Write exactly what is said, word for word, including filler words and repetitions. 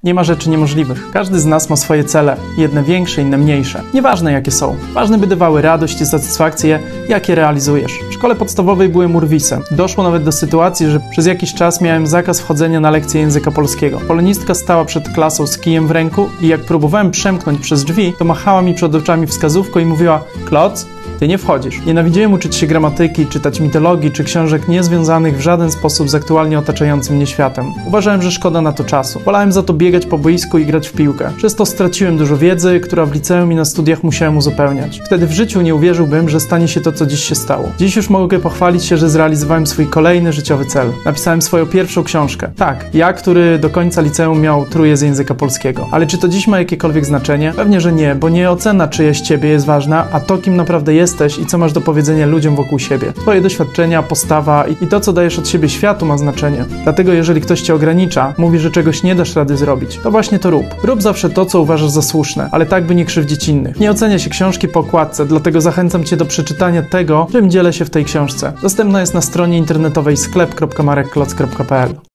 Nie ma rzeczy niemożliwych. Każdy z nas ma swoje cele. Jedne większe, inne mniejsze. Nieważne jakie są. Ważne by dawały radość i satysfakcję, jakie realizujesz. W szkole podstawowej byłem urwisem. Doszło nawet do sytuacji, że przez jakiś czas miałem zakaz wchodzenia na lekcje języka polskiego. Polonistka stała przed klasą z kijem w ręku i jak próbowałem przemknąć przez drzwi, to machała mi przed oczami wskazówką i mówiła: Kloc, ty nie wchodzisz. Nienawidziłem uczyć się gramatyki, czytać mitologii czy książek niezwiązanych w żaden sposób z aktualnie otaczającym mnie światem. Uważałem, że szkoda na to czasu. Wolałem za to biegać po boisku i grać w piłkę. Przez to straciłem dużo wiedzy, która w liceum i na studiach musiałem uzupełniać. Wtedy w życiu nie uwierzyłbym, że stanie się to, co dziś się stało. Dziś już mogę pochwalić się, że zrealizowałem swój kolejny życiowy cel. Napisałem swoją pierwszą książkę. Tak, ja, który do końca liceum miał trójkę z języka polskiego. Ale czy to dziś ma jakiekolwiek znaczenie? Pewnie, że nie, bo nie ocena czyjeś ciebie jest ważna, a to, kim naprawdę jest, jesteś i co masz do powiedzenia ludziom wokół siebie. Twoje doświadczenia, postawa i, i to, co dajesz od siebie światu, ma znaczenie. Dlatego jeżeli ktoś cię ogranicza, mówi, że czegoś nie dasz rady zrobić, to właśnie to rób. Rób zawsze to, co uważasz za słuszne, ale tak, by nie krzywdzić innych. Nie ocenia się książki po okładce, dlatego zachęcam cię do przeczytania tego, czym dzielę się w tej książce. Dostępna jest na stronie internetowej sklep kropka marek kloc kropka p l.